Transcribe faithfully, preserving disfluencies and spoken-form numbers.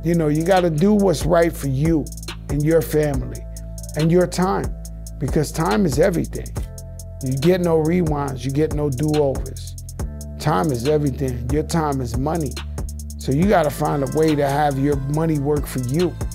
You know, you got to do what's right for you and your family and your time, because time is everything. You get no rewinds, you get no do-overs. Time is everything. Your time is money. So you got to find a way to have your money work for you.